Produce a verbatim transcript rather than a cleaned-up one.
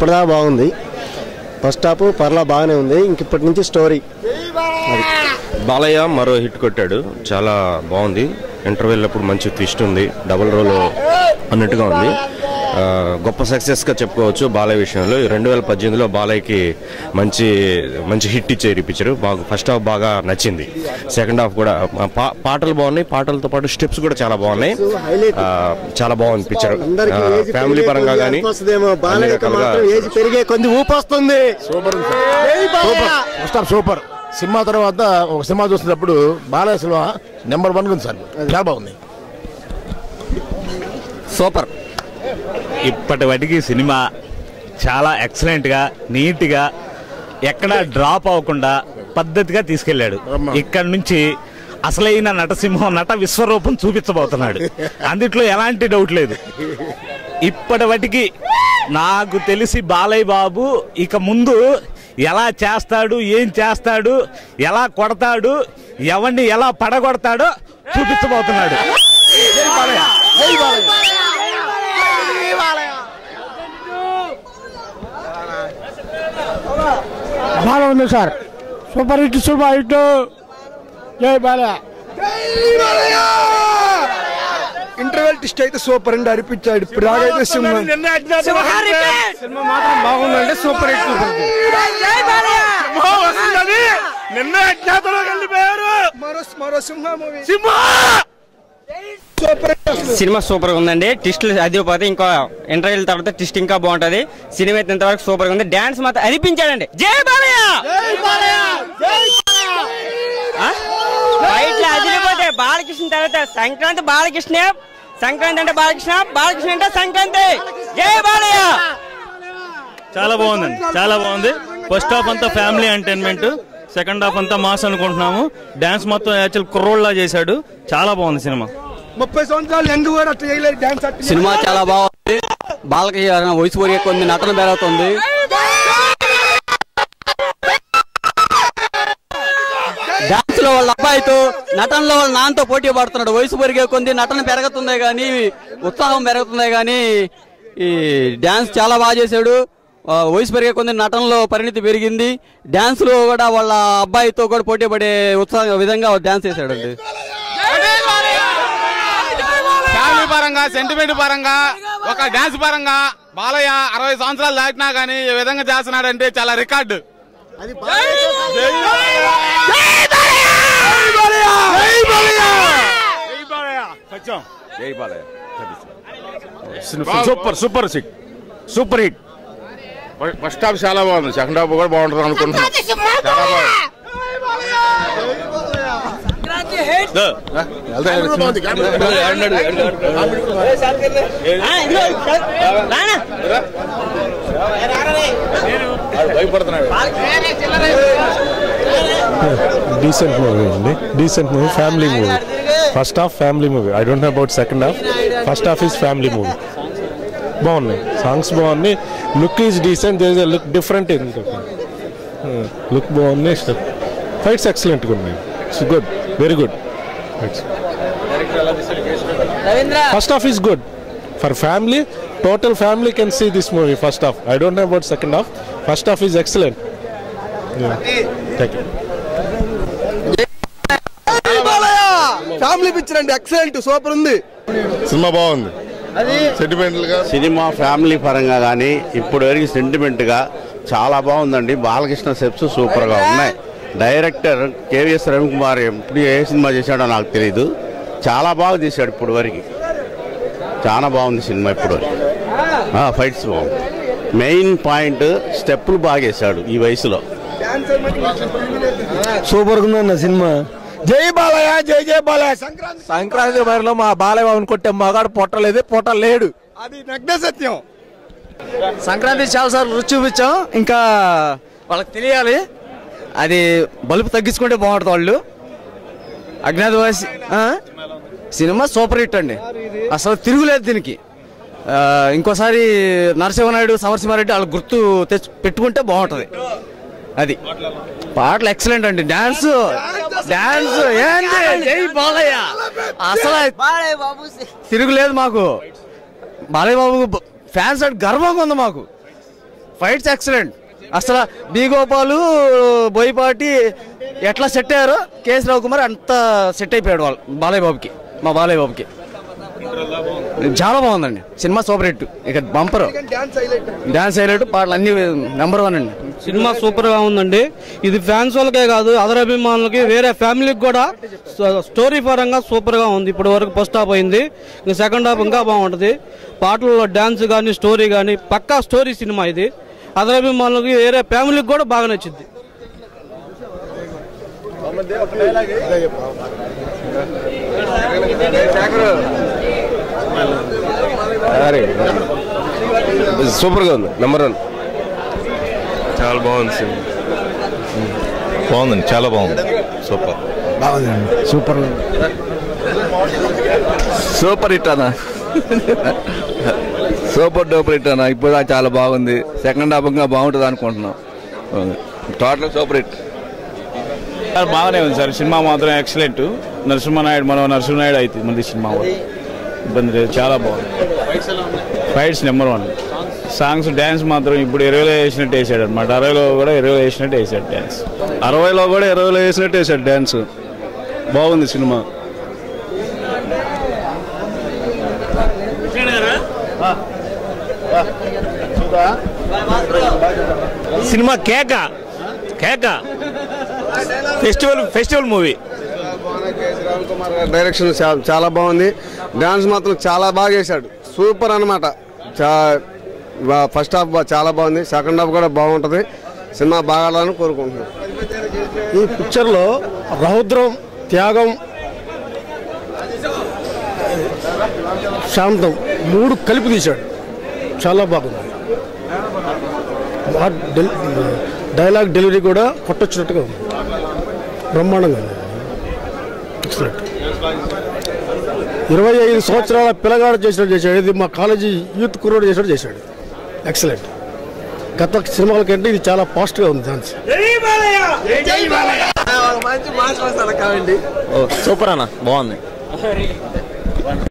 ఇప్పటిదాకా బాగుంది. First half పర్లా బాగానే ఉంది. ఇంక ఇప్పటి నుంచి స్టోరీ. బాలయ్య మరో హిట్ కొట్టాడు, చాలా బాగుంది. ఇంటర్వెల్ అప్పుడు మంచి ట్విస్ట్ ఉంది, డబుల్ రోల్ అన్నట్టుగా ఉంది. గొప్ప సక్సెస్గా చెప్పుకోవచ్చు బాలయ్య విషయంలో. రెండు వేల పద్దెనిమిదిలో బాలయ్యకి మంచి మంచి హిట్ ఇచ్చారు ఈ పిక్చర్. బాగా ఫస్ట్ హాఫ్ బాగా నచ్చింది, సెకండ్ హాఫ్ కూడా పాటలు బాగున్నాయి, పాటలతో పాటు స్టెప్స్ కూడా చాలా బాగున్నాయి. చాలా బాగుంది పిక్చర్. ఫ్యామిలీ పరంగా కానీ సూపర్. సినిమా తర్వాత ఒక సినిమా చూసినప్పుడు బాలయ్య సినిమా నెంబర్ వన్ ఉంది సార్, చాలా బాగుంది. సూపర్. ఇప్పటి వాటికి సినిమా చాలా ఎక్సలెంట్గా, నీట్గా, ఎక్కడా డ్రాప్ అవ్వకుండా పద్ధతిగా తీసుకెళ్లాడు. ఇక్కడ నుంచి అసలైన నటసింహం, నట విశ్వరూపం చూపించబోతున్నాడు. అందుట్లో ఎలాంటి డౌట్ లేదు. ఇప్పటి వాటికి నాకు తెలిసి బాలయ్య బాబు ఇక ముందు ఎలా చేస్తాడు, ఏం చేస్తాడు, ఎలా కొడతాడు, ఎవరిని ఎలా పడగొడతాడో చూపించబోతున్నాడు. బాగా ఉంది sir, super hit, super hit. జై బాలయ్య. ఇంటర్వెల్ ట్విస్ట్ అయితే సూపర్ అండి, అనిపించాడు. ఇప్పుడు రాగైతే సినిమా సినిమా మాత్రం బాగుందండి, సూపర్ హిట్. నిన్న అజ్ఞాతలో వెళ్ళిపోయారు. మరో సింహ మూవీ సినిమా సూపర్ గా ఉందండి. ట్విస్ట్ అది పోతే ఇంకా ఇంటర్వ్యూల తర్వాత ట్విస్ట్ ఇంకా బాగుంటది. సినిమా అయితే ఇంతవరకు సూపర్ గా ఉంది. డాన్స్ మాత్రం అనిపించాడండి. జై బాలయ్య. బయట అదిరిపోతే బాలకృష్ణ తర్వాత సంక్రాంతి బాలకృష్ణ, సంక్రాంతి అంటే బాలకృష్ణ, బాలకృష్ణ అంటే సంక్రాంతి. జై బాలయ్య. చాలా బాగుందండి, చాలా బాగుంది. ఫస్ట్ హాఫ్ అంతా ఫ్యామిలీ ఎంటర్టైన్మెంట్, సెకండ్ హాఫ్ అంతా మాస్ అనుకుంటున్నాము. డాన్స్ మొత్తం యాక్చువల్ కుర్రోళ్ళ చేశాడు, చాలా బాగుంది సినిమా. ముప్పై సంవత్సరాలు ఎందు కూడా అట్లా చేయలేదు డాన్స్. సినిమా చాలా బాగుంది. బాలకృష్ణ వయసు వరకు కొంది, నటన పెరుగుతుంది. డాన్స్ లో వాళ్ళ అబ్బాయితో, నటనలో వాళ్ళ నాన్నతో పోటీ పడుతున్నాడు. వయసు పెరిగే కొంది నటన పెరుగుతుందే గానీ, ఉత్సాహం పెరుగుతుందే గానీ ఈ డాన్స్ చాలా బాగా చేశాడు. వయసు పెరిగే కొంది నటనలో పరిణితి పెరిగింది. డాన్స్ లో కూడా వాళ్ళ అబ్బాయితో కూడా పోటీ పడే ఉత్సాహం విధంగా డాన్స్ చేశాడు. ఫ్యామిలీ పరంగా, సెంటిమెంట్ పరంగా, ఒక డాన్స్ పరంగా బాలయ్య అరవై సంవత్సరాలు దాటినా గానీ ఈ విధంగా చేస్తున్నాడంటే చాలా record. Super super hit, super hit. First half చాలా బాగుంది, సెకండ్ హాఫ్ కూడా బాగుంటుంది అనుకుంటున్నాను. చాలా బాగుంది. డీసెంట్ మూవీ అండి, decent movie, family movie. First half family movie. I don't know about second half. First half is family movie. బాగున్నాయి, songs బాగున్నాయి, look is decent. There is a look different in look బాగున్నాయి, fights ఎక్సలెంట్గా ఉన్నాయి. It's good, very good. First half is good for family. Total family can see this movie. First half. I don't know about second half. First half is excellent. Yeah. Thank you. Family picture అండి, excellent, super ఉంది. Cinema బాగుంది. Sentimental గా సినిమా family పరంగా కానీ ఇప్పుడు వరకు sentiment గా చాలా బాగుందండి. బాలకృష్ణ స్టెప్స్ సూపర్ గా ఉన్నాయి. డైరెక్టర్ కేవీఎస్ రవికుమార్ ఎప్పుడు ఏ సినిమా చేశాడో నాకు తెలియదు, చాలా బాగా చేశాడు ఇప్పుడు వరకు. చాలా బాగుంది సినిమా ఇప్పుడు వరకు. ఫైట్స్ బాగుంది. మెయిన్ పాయింట్ స్టెప్పులు బాగా వేశాడు ఈ వయసులో. సూపర్ గా ఉందన్న సినిమా. జై బాలయ్య, జై జై బాలయ్య. సంక్రాంతి సంక్రాంతి బరిలో మా బాలయ్య బాబుని కొట్టే మగాడు పొట్టలేదు, పొట్ట లేడు. అది నగ్న సత్యం. సంక్రాంతి చాలా సార్లు రుచి చూపించాం, ఇంకా వాళ్ళకి తెలియాలి. అది బలుపు తగ్గించుకుంటే బాగుంటుంది వాళ్ళు. అజ్ఞాతవాసి సినిమా సూపర్ హిట్ అండి, అసలు తిరుగులేదు దీనికి. ఇంకోసారి నరసింహనాయుడు, సమరసింహారెడ్డి వాళ్ళు గుర్తు తెచ్చి పెట్టుకుంటే బాగుంటుంది. అది పాటలు ఎక్సలెంట్ అండి. డాన్స్ డాన్స్ ఏంటి, జై బాలయ్య. అసలు తిరుగులేదు మాకు. బాలయ్య బాబు ఫ్యాన్స్ అంటే గర్వంగా ఉంది మాకు. Fights excellent. అసలు బి గోపాలు బోయపాటి ఎట్లా సెట్ అయ్యారో కేఎస్ రవికుమార్ అంత సెట్ అయిపోయాడు వాళ్ళు బాలయ్య బాబుకి, మా బాలయ్య బాబుకి. చాలా బాగుందండి సినిమా, సూపర్ హిట్. ఇక బంపర్ డాన్స్ హైలైట్, పాటలు అన్ని నెంబర్ వన్ అండి. సినిమా సూపర్ గా ఉందండి. ఇది ఫ్యాన్స్ వాళ్ళకే కాదు, అదర్ అభిమానులకి, వేరే ఫ్యామిలీకి కూడా స్టోరీ పరంగా సూపర్ గా ఉంది. ఇప్పటి వరకు ఫస్ట్ హాఫ్ అయింది, ఇంకా సెకండ్ హాఫ్ ఇంకా బాగుంటుంది. పాటల్లో డాన్స్ కానీ స్టోరీ కానీ పక్కా స్టోరీ సినిమా ఇది. అదర్ అభిమానులకి, వేరే ఫ్యామిలీకి కూడా బాగా నచ్చింది. సూపర్గా ఉంది, నెంబర్ వన్. చాలా బాగుంది సినిమా, బాగుందండి, చాలా బాగుంది, సూపర్ బాగుందండి, సూపర్ సూపర్ హిట్ అన్న, సూపర్ డూపర్ హిట్ అన్న. ఇప్పుడు చాలా బాగుంది, సెకండ్ హాఫ్ ఇంకా బాగుంటుంది అనుకుంటున్నాం. Total super hit. బాగానే ఉంది సార్, సినిమా మాత్రం ఎక్సలెంట్. నరసింహనాయుడు మనం నరసింహనాయుడు అవుతుంది మంది సినిమా ఇబ్బంది లేదు, చాలా బాగుంది. Fights number one. Songs dance మాత్రం ఇప్పుడు ఇరవైలో వేసినట్టు వేసాడు అనమాట. అరవైలో కూడా ఇరవై వేసినట్టు వేసాడు డ్యాన్స్. అరవైలో కూడా ఇరవైలో వేసినట్టు వేసాడు డ్యాన్స్. బాగుంది సినిమా. సినిమా కేక కేక ఫెస్టివల్ ఫెస్టివల్ మూవీ. డైరెక్షన్ చాలా బాగుంది, డాన్స్ మాత్రం చాలా బాగా వేశాడు, సూపర్ అనమాట. ఫస్ట్ హాఫ్ చాలా బాగుంది, సెకండ్ హాఫ్ కూడా బాగుంటుంది. సినిమా బాగాలని కోరుకుంటున్నాను. ఈ పిక్చర్లో రౌద్రం, త్యాగం, శాంతం మూడు కలిపి తీశాడు, చాలా బాగుంది. డైలాగ్ డెలివరీ కూడా కొట్టొచ్చినట్టుగా ఉంది, బ్రహ్మాండంగా ఉంది. ఎక్సలెంట్. ఇరవై ఐదు సంవత్సరాల పిల్లగాడు చేసినట్టు చేశాడు, ఇది మా కాలేజీ యూత్ కుర్రోడు చేసినట్టు చేశాడు. ఎక్సలెంట్. గత సినిమాల కంటే ఇది చాలా ఫాస్ట్గా ఉంది డాన్స్. సూపర్ అన్న, బాగుంది.